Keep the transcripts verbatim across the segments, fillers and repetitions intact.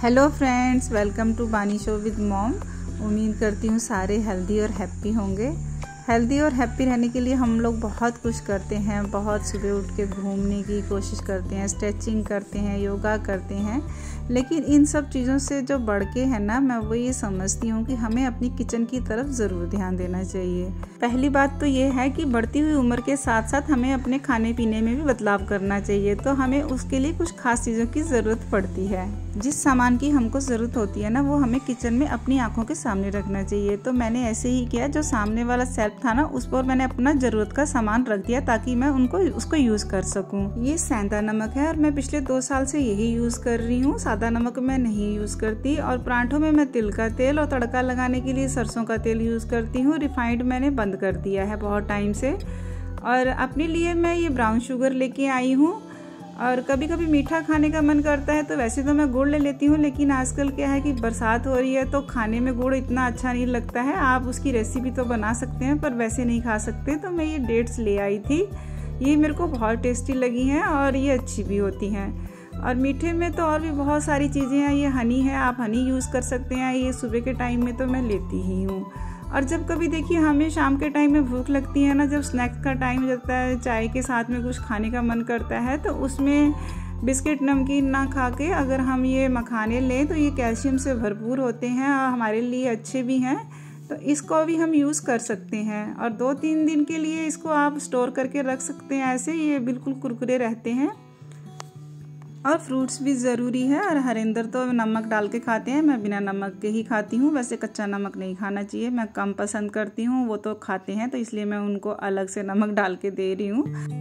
Hello friends, welcome to Bani show with mom. उम्मीद करती हूँ सारे हेल्दी और हैप्पी होंगे। हेल्दी और हैप्पी रहने के लिए हम लोग बहुत कुछ करते हैं। बहुत सुबह उठ के घूमने की कोशिश करते हैं, स्ट्रेचिंग करते हैं, योगा करते हैं, लेकिन इन सब चीज़ों से जो बढ़ के है ना, मैं वो ये समझती हूँ कि हमें अपनी किचन की तरफ ज़रूर ध्यान देना चाहिए। पहली बात तो ये है कि बढ़ती हुई उम्र के साथ साथ हमें अपने खाने पीने में भी बदलाव करना चाहिए। तो हमें उसके लिए कुछ खास चीज़ों की ज़रूरत पड़ती है। जिस सामान की हमको ज़रूरत होती है ना, वो हमें किचन में अपनी आंखों के सामने रखना चाहिए। तो मैंने ऐसे ही किया, जो सामने वाला सेल्फ था ना, उस पर मैंने अपना ज़रूरत का सामान रख दिया ताकि मैं उनको उसको यूज़ कर सकूं। ये सेंधा नमक है और मैं पिछले दो साल से यही यूज़ कर रही हूँ। सादा नमक मैं नहीं यूज़ करती। और पराठों में मैं तिल का तेल और तड़का लगाने के लिए सरसों का तेल यूज़ करती हूँ। रिफाइंड मैंने बंद कर दिया है बहुत टाइम से। और अपने लिए मैं ये ब्राउन शुगर लेके आई हूँ। और कभी कभी मीठा खाने का मन करता है तो वैसे तो मैं गुड़ ले लेती हूँ, लेकिन आजकल क्या है कि बरसात हो रही है तो खाने में गुड़ इतना अच्छा नहीं लगता है। आप उसकी रेसिपी तो बना सकते हैं पर वैसे नहीं खा सकते। तो मैं ये डेट्स ले आई थी। ये मेरे को बहुत टेस्टी लगी हैं और ये अच्छी भी होती हैं। और मीठे में तो और भी बहुत सारी चीज़ें हैं। ये हनी है, आप हनी यूज़ कर सकते हैं। ये सुबह के टाइम में तो मैं लेती ही हूँ। और जब कभी देखिए हमें शाम के टाइम में भूख लगती है ना, जब स्नैक्स का टाइम हो जाता है, चाय के साथ में कुछ खाने का मन करता है, तो उसमें बिस्किट नमकीन ना खा के अगर हम ये मखाने लें तो ये कैल्शियम से भरपूर होते हैं और हमारे लिए अच्छे भी हैं। तो इसको भी हम यूज़ कर सकते हैं और दो तीन दिन के लिए इसको आप स्टोर करके रख सकते हैं। ऐसे ये बिल्कुल कुरकुरे रहते हैं। और फ्रूट्स भी ज़रूरी है। और हरिंदर तो नमक डाल के खाते हैं, मैं बिना नमक के ही खाती हूँ। वैसे कच्चा नमक नहीं खाना चाहिए, मैं कम पसंद करती हूँ। वो तो खाते हैं तो इसलिए मैं उनको अलग से नमक डाल के दे रही हूँ।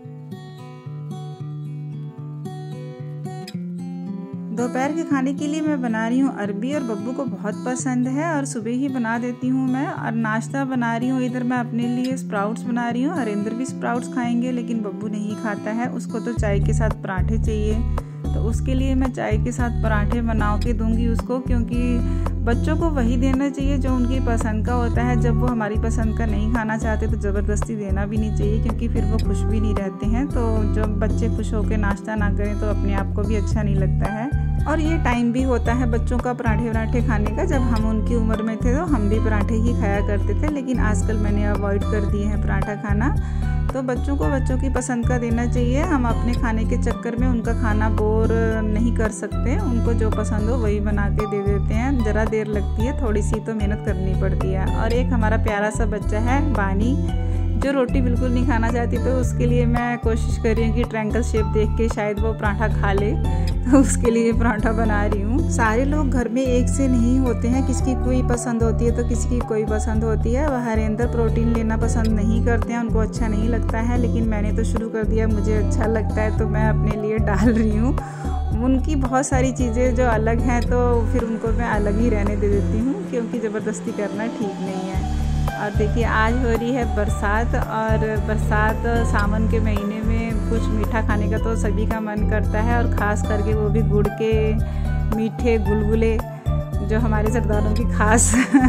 दोपहर के खाने के लिए मैं बना रही हूँ अरबी और बब्बू को बहुत पसंद है और सुबह ही बना देती हूँ मैं। और नाश्ता बना रही हूँ, इधर मैं अपने लिए स्प्राउट्स बना रही हूँ। हरिंदर भी स्प्राउट्स खाएंगे लेकिन बब्बू नहीं खाता है, उसको तो चाय के साथ पराठे चाहिए। तो उसके लिए मैं चाय के साथ पराठे बना के दूंगी उसको, क्योंकि बच्चों को वही देना चाहिए जो उनकी पसंद का होता है। जब वो हमारी पसंद का नहीं खाना चाहते तो ज़बरदस्ती देना भी नहीं चाहिए, क्योंकि फिर वो खुश भी नहीं रहते हैं। तो जब बच्चे खुश होकर नाश्ता ना करें तो अपने आप को भी अच्छा नहीं लगता है। और ये टाइम भी होता है बच्चों का पराठे वराठे खाने का। जब हम उनकी उम्र में थे तो हम भी पराठे ही खाया करते थे, लेकिन आजकल मैंने अवॉइड कर दिए हैं पराठा खाना। तो बच्चों को बच्चों की पसंद का देना चाहिए। हम अपने खाने के चक्कर में उनका खाना बोर नहीं कर सकते। उनको जो पसंद हो वही बना के दे देते हैं। ज़रा देर लगती है, थोड़ी सी तो मेहनत करनी पड़ती है। और एक हमारा प्यारा सा बच्चा है बानी, जो रोटी बिल्कुल नहीं खाना चाहती, तो उसके लिए मैं कोशिश कर रही हूँ कि ट्रायंगल शेप देख के शायद वो पराठा खा ले, तो उसके लिए पराठा बना रही हूँ। सारे लोग घर में एक से नहीं होते हैं, किसी की कोई पसंद होती है तो किसी की कोई पसंद होती है। वह हरिंदर प्रोटीन लेना पसंद नहीं करते हैं, उनको अच्छा नहीं लगता है, लेकिन मैंने तो शुरू कर दिया, मुझे अच्छा लगता है तो मैं अपने लिए डाल रही हूँ। उनकी बहुत सारी चीज़ें जो अलग हैं तो फिर उनको मैं अलग ही रहने दे देती हूँ, क्योंकि ज़बरदस्ती करना ठीक नहीं है। और देखिए आज हो रही है बरसात, और बरसात सावन के महीने में कुछ मीठा खाने का तो सभी का मन करता है, और ख़ास करके वो भी गुड़ के मीठे गुलगुले, जो हमारे सरदारों की खास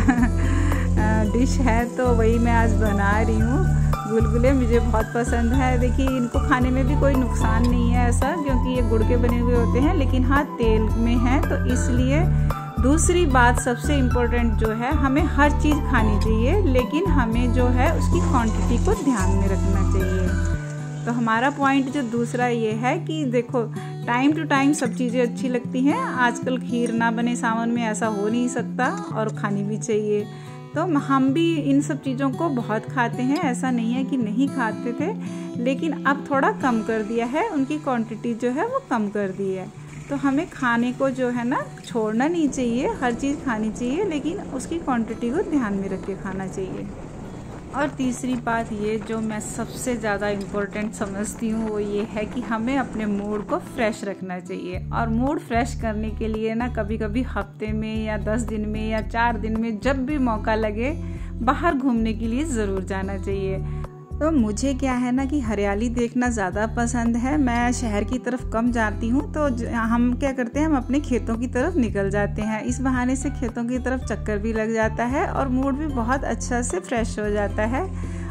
डिश है। तो वही मैं आज बना रही हूँ। गुलगुले मुझे बहुत पसंद है। देखिए इनको खाने में भी कोई नुकसान नहीं है ऐसा, क्योंकि ये गुड़ के बने हुए होते हैं, लेकिन हाँ तेल में है तो इसलिए। दूसरी बात सबसे इम्पोर्टेंट जो है, हमें हर चीज़ खानी चाहिए, लेकिन हमें जो है उसकी क्वांटिटी को ध्यान में रखना चाहिए। तो हमारा पॉइंट जो दूसरा ये है कि देखो टाइम टू टाइम सब चीज़ें अच्छी लगती हैं। आजकल खीर ना बने सावन में, ऐसा हो नहीं सकता, और खानी भी चाहिए। तो हम भी इन सब चीज़ों को बहुत खाते हैं, ऐसा नहीं है कि नहीं खाते थे, लेकिन अब थोड़ा कम कर दिया है। उनकी क्वांटिटी जो है वो कम कर दी है। तो हमें खाने को जो है ना छोड़ना नहीं चाहिए, हर चीज़ खानी चाहिए, लेकिन उसकी क्वांटिटी को ध्यान में रख के खाना चाहिए। और तीसरी बात ये जो मैं सबसे ज़्यादा इम्पोर्टेंट समझती हूँ वो ये है कि हमें अपने मूड को फ्रेश रखना चाहिए। और मूड फ्रेश करने के लिए ना कभी कभी हफ्ते में या दस दिन में या चार दिन में जब भी मौका लगे बाहर घूमने के लिए ज़रूर जाना चाहिए। तो मुझे क्या है ना कि हरियाली देखना ज़्यादा पसंद है। मैं शहर की तरफ कम जाती हूँ, तो हम क्या करते हैं, हम अपने खेतों की तरफ निकल जाते हैं। इस बहाने से खेतों की तरफ चक्कर भी लग जाता है और मूड भी बहुत अच्छा से फ्रेश हो जाता है।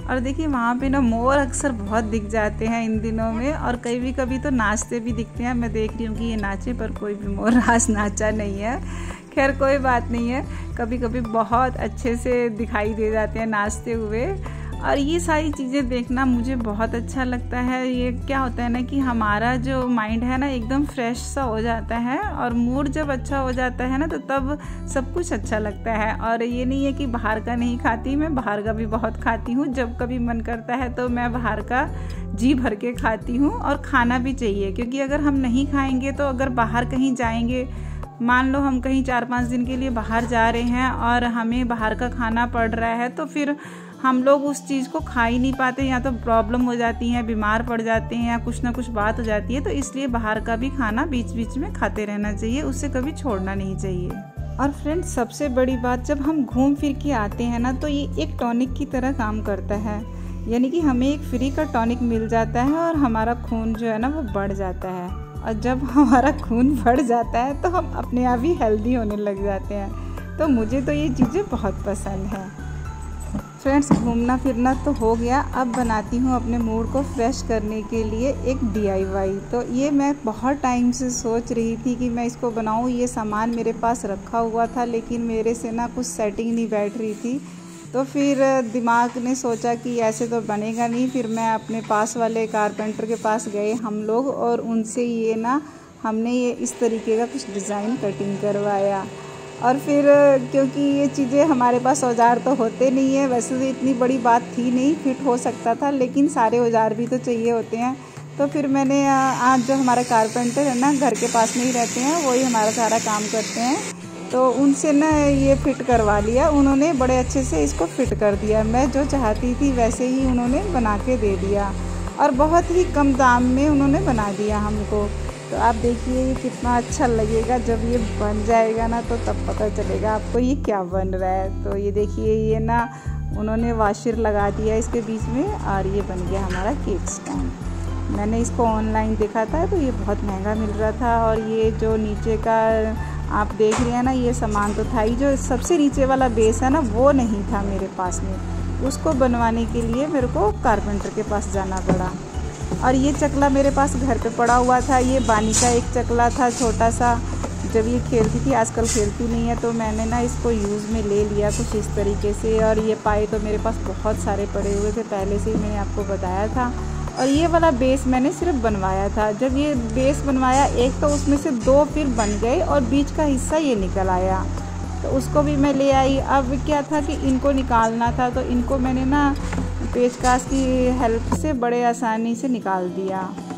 और देखिए वहाँ पे ना मोर अक्सर बहुत दिख जाते हैं इन दिनों में, और कभी कभी तो नाचते भी दिखते हैं। मैं देख रही हूँ कि ये नाचे पर कोई भी मोर आज नाचा नहीं है। खैर कोई बात नहीं है, कभी कभी बहुत अच्छे से दिखाई दे जाते हैं नाचते हुए। और ये सारी चीज़ें देखना मुझे बहुत अच्छा लगता है। ये क्या होता है ना कि हमारा जो माइंड है ना एकदम फ्रेश सा हो जाता है, और मूड जब अच्छा हो जाता है ना तो तब सब कुछ अच्छा लगता है। और ये नहीं है कि बाहर का नहीं खाती, मैं बाहर का भी बहुत खाती हूँ। जब कभी मन करता है तो मैं बाहर का जी भर के खाती हूँ, और खाना भी चाहिए, क्योंकि अगर हम नहीं खाएंगे तो अगर बाहर कहीं जाएंगे, मान लो हम कहीं चार पाँच दिन के लिए बाहर जा रहे हैं और हमें बाहर का खाना पड़ रहा है, तो फिर हम लोग उस चीज़ को खा ही नहीं पाते, या तो प्रॉब्लम हो जाती है, बीमार पड़ जाते हैं, या कुछ ना कुछ बात हो जाती है। तो इसलिए बाहर का भी खाना बीच बीच में खाते रहना चाहिए, उससे कभी छोड़ना नहीं चाहिए। और फ्रेंड्स, सबसे बड़ी बात, जब हम घूम फिर के आते हैं ना तो ये एक टॉनिक की तरह काम करता है, यानी कि हमें एक फ्री का टॉनिक मिल जाता है और हमारा खून जो है ना वो बढ़ जाता है। और जब हमारा खून बढ़ जाता है तो हम अपने आप ही हेल्दी होने लग जाते हैं। तो मुझे तो ये चीज़ें बहुत पसंद हैं। फ्रेंड्स, घूमना फिरना तो हो गया, अब बनाती हूँ अपने मूड को फ्रेश करने के लिए एक डी आई वाई। तो ये मैं बहुत टाइम से सोच रही थी कि मैं इसको बनाऊँ। ये सामान मेरे पास रखा हुआ था, लेकिन मेरे से ना कुछ सेटिंग नहीं बैठ रही थी। तो फिर दिमाग ने सोचा कि ऐसे तो बनेगा नहीं। फिर मैं अपने पास वाले कारपेंटर के पास गए हम लोग, और उनसे ये ना हमने ये इस तरीके का कुछ डिज़ाइन कटिंग करवाया। और फिर क्योंकि ये चीज़ें हमारे पास औजार तो होते नहीं है, वैसे तो इतनी बड़ी बात थी नहीं, फिट हो सकता था, लेकिन सारे औजार भी तो चाहिए होते हैं। तो फिर मैंने आज जो हमारा कारपेंटर है ना, घर के पास में ही रहते हैं, वही हमारा सारा काम करते हैं, तो उनसे ना ये फ़िट करवा लिया। उन्होंने बड़े अच्छे से इसको फ़िट कर दिया। मैं जो चाहती थी वैसे ही उन्होंने बना के दे दिया, और बहुत ही कम दाम में उन्होंने बना दिया हमको। तो आप देखिए ये कितना अच्छा लगेगा जब ये बन जाएगा ना, तो तब पता चलेगा आपको ये क्या बन रहा है। तो ये देखिए, ये ना उन्होंने वाशर लगा दिया इसके बीच में, और ये बन गया हमारा केक स्टैंड। मैंने इसको ऑनलाइन देखा था तो ये बहुत महंगा मिल रहा था। और ये जो नीचे का आप देख रहे हैं ना, ये सामान तो था ही, जो सबसे नीचे वाला बेस है ना वो नहीं था मेरे पास में। उसको बनवाने के लिए मेरे को कारपेंटर के पास जाना पड़ा। और ये चकला मेरे पास घर पे पड़ा हुआ था, ये बानी का एक चकला था छोटा सा। जब ये खेलती थी, आजकल खेलती नहीं है, तो मैंने ना इसको यूज़ में ले लिया कुछ इस तरीके से। और ये पाए तो मेरे पास बहुत सारे पड़े हुए थे, पहले से ही मैंने आपको बताया था। और ये वाला बेस मैंने सिर्फ बनवाया था। जब ये बेस बनवाया एक, तो उसमें से दो फिर बन गए और बीच का हिस्सा ये निकल आया, तो उसको भी मैं ले आई। अब क्या था कि इनको निकालना था, तो इनको मैंने ना पेचकस की हेल्प से बड़े आसानी से निकाल दिया।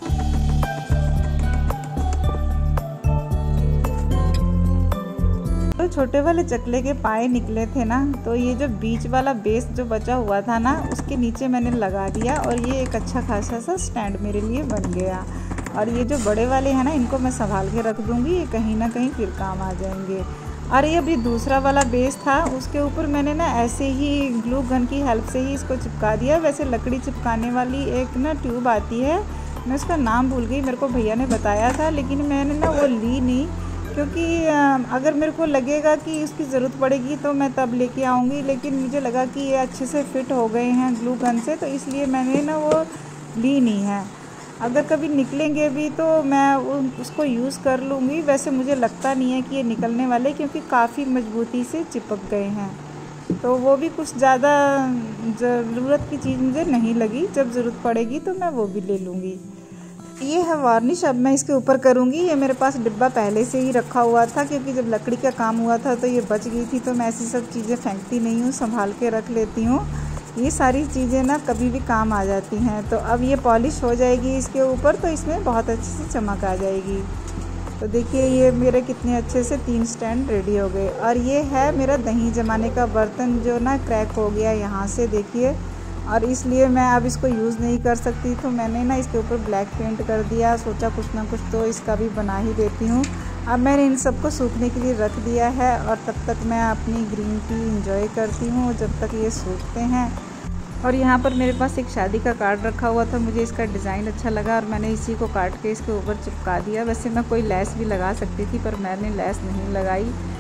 तो छोटे वाले चकले के पाए निकले थे ना, तो ये जो बीच वाला बेस जो बचा हुआ था ना, उसके नीचे मैंने लगा दिया, और ये एक अच्छा खासा सा स्टैंड मेरे लिए बन गया। और ये जो बड़े वाले हैं ना, इनको मैं संभाल के रख दूँगी, ये कहीं ना कहीं फिर काम आ जाएंगे। और ये अभी दूसरा वाला बेस था, उसके ऊपर मैंने ना ऐसे ही ग्लू गन की हेल्प से ही इसको चिपका दिया। वैसे लकड़ी चिपकाने वाली एक ना ट्यूब आती है, मैं उसका नाम भूल गई, मेरे को भैया ने बताया था, लेकिन मैंने ना वो ली नहीं, क्योंकि अगर मेरे को लगेगा कि उसकी ज़रूरत पड़ेगी तो मैं तब लेके आऊँगी। लेकिन मुझे लगा कि ये अच्छे से फिट हो गए हैं ग्लू गन से, तो इसलिए मैंने ना वो ली नहीं है। अगर कभी निकलेंगे भी तो मैं उसको यूज़ कर लूँगी। वैसे मुझे लगता नहीं है कि ये निकलने वाले, क्योंकि काफ़ी मजबूती से चिपक गए हैं। तो वो भी कुछ ज़्यादा ज़रूरत की चीज़ मुझे नहीं लगी, जब ज़रूरत पड़ेगी तो मैं वो भी ले लूँगी। ये है वार्निश, अब मैं इसके ऊपर करूँगी। ये मेरे पास डिब्बा पहले से ही रखा हुआ था, क्योंकि जब लकड़ी का काम हुआ था तो ये बच गई थी, तो मैं ऐसी सब चीज़ें फेंकती नहीं हूँ, संभाल के रख लेती हूँ। ये सारी चीज़ें ना कभी भी काम आ जाती हैं। तो अब ये पॉलिश हो जाएगी इसके ऊपर, तो इसमें बहुत अच्छे से चमक आ जाएगी। तो देखिए ये मेरे कितने अच्छे से तीन स्टैंड रेडी हो गए। और ये है मेरा दही जमाने का बर्तन, जो ना क्रैक हो गया यहाँ से, देखिए, और इसलिए मैं अब इसको यूज़ नहीं कर सकती, तो मैंने ना इसके ऊपर ब्लैक पेंट कर दिया। सोचा कुछ ना कुछ तो इसका भी बना ही देती हूँ। अब मैंने इन सबको सूखने के लिए रख दिया है, और तब तक मैं अपनी ग्रीन टी इंजॉय करती हूँ जब तक ये सूखते हैं। और यहाँ पर मेरे पास एक शादी का कार्ड रखा हुआ था, मुझे इसका डिज़ाइन अच्छा लगा और मैंने इसी को काट के इसके ऊपर चिपका दिया। वैसे मैं कोई लेस भी लगा सकती थी, पर मैंने लेस नहीं लगाई।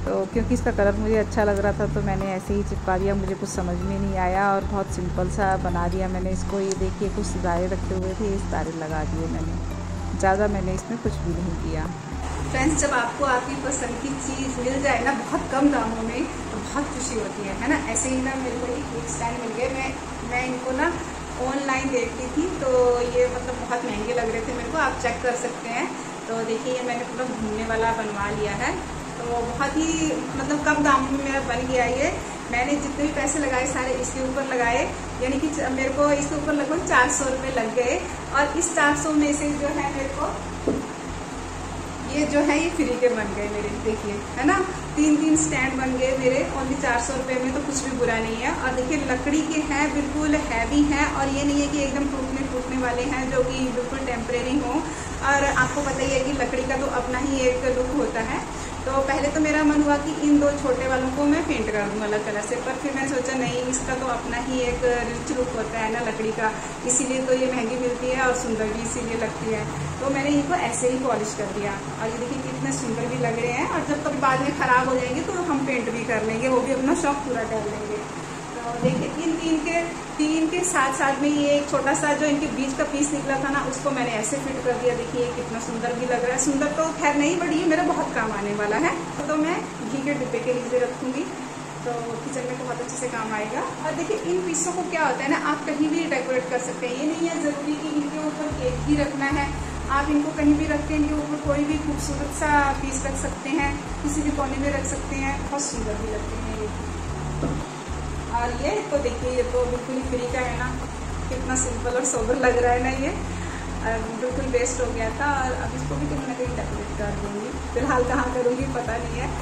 तो क्योंकि इसका कलर मुझे अच्छा लग रहा था तो मैंने ऐसे ही चिपका दिया, मुझे कुछ समझ में नहीं आया और बहुत सिंपल सा बना दिया मैंने इसको। ये देखिए कुछ सितारे रखे हुए थे, ये सितारे लगा दिए मैंने, ज़्यादा मैंने इसमें कुछ भी नहीं किया। फ्रेंड्स, जब आपको आपकी पसंद की चीज़ मिल जाए ना बहुत कम दामों में तो बहुत खुशी होती है, है ना। ऐसे ही ना मेरे को एक स्टैंड मिल गए, मैं मैं इनको ना ऑनलाइन देखती थी तो ये मतलब बहुत महंगे लग रहे थे मेरे को, आप चेक कर सकते हैं। तो देखिए ये मैंने पूरा घूमने वाला बनवा लिया है, तो बहुत ही मतलब कम दामों में मेरा बन गया ये। मैंने जितने भी पैसे लगाए सारे इसके ऊपर लगाए, यानी कि मेरे को इसके ऊपर लगभग चार सौ रुपये लग गए। और इस चार सौ में से जो है मेरे को ये जो है ये फ्री के बन गए मेरे, देखिए है ना, तीन तीन स्टैंड बन गए मेरे ओनली चार सौ रुपये में, तो कुछ भी बुरा नहीं है। और देखिए लकड़ी के हैं, बिल्कुल हैवी हैं, और ये नहीं है कि एकदम टूटने फूटने वाले हैं जो कि बिल्कुल टेम्परेरी हो। और आपको पता ही है कि लकड़ी का तो अपना ही एक लुक होता है। तो पहले तो मेरा मन हुआ कि इन दो छोटे वालों को मैं पेंट कर दूँ अलग कलर से, पर फिर मैंने सोचा नहीं, इसका तो अपना ही एक रिच लुक होता है ना लकड़ी का, इसीलिए तो ये महंगी मिलती है और सुंदर भी इसीलिए लगती है। तो मैंने इनको ऐसे ही पॉलिश कर दिया और ये देखिए कितने सुंदर भी लग रहे हैं। और जब कभी बाद में ख़राब हो जाएंगे तो हम पेंट भी कर लेंगे, वो भी अपना शौक पूरा कर लेंगे। तो देखिए इन तीन के तीन के साथ साथ में ये एक छोटा सा जो इनके बीच का पीस निकला था ना उसको मैंने ऐसे फिट कर दिया। देखिए कितना सुंदर भी लग रहा है, सुंदर तो खैर नहीं बट ये मेरा बहुत काम आने वाला है। तो मैं घी के डिब्बे के नीचे रखूँगी तो किचन में बहुत अच्छे से काम आएगा। और देखिए इन पीसों को क्या होता है ना, आप कहीं भी डेकोरेट कर सकते हैं, ये नहीं है ज़रूरी कि इनके ऊपर केक ही रखना है, आप इनको कहीं भी रख के इनके ऊपर कोई भी खूबसूरत सा पीस रख सकते हैं, किसी भी कोने में रख सकते हैं, बहुत सुंदर भी लगते हैं ये। और ये तो देखिए ये तो बिल्कुल ही फ्री का है ना, कितना सिंपल और सोबर लग रहा है ना, ये बिल्कुल वेस्ट हो गया था। और अब इसको भी कहीं ना कहीं डेकोरेट कर दूँगी, फिलहाल कहाँ करूँगी पता नहीं है।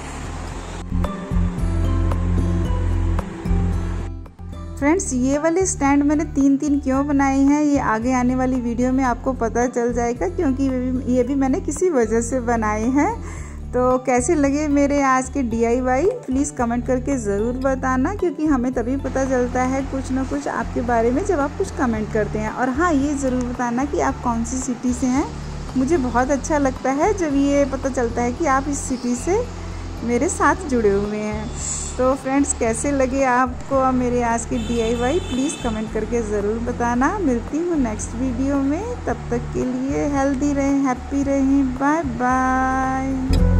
फ्रेंड्स, ये वाले स्टैंड मैंने तीन तीन क्यों बनाए हैं ये आगे आने वाली वीडियो में आपको पता चल जाएगा, क्योंकि ये भी मैंने किसी वजह से बनाए हैं। तो कैसे लगे मेरे आज के D I Y please comment करके ज़रूर बताना, क्योंकि हमें तभी पता चलता है कुछ ना कुछ आपके बारे में जब आप कुछ कमेंट करते हैं। और हाँ, ये ज़रूर बताना कि आप कौन सी सिटी से हैं, मुझे बहुत अच्छा लगता है जब ये पता चलता है कि आप इस सिटी से मेरे साथ जुड़े हुए हैं। तो फ्रेंड्स, कैसे लगे आपको मेरे आज के D I Y please comment करके ज़रूर बताना। मिलती हूँ नेक्स्ट वीडियो में, तब तक के लिए हेल्दी रहें, हैप्पी रहें, बाय बाय।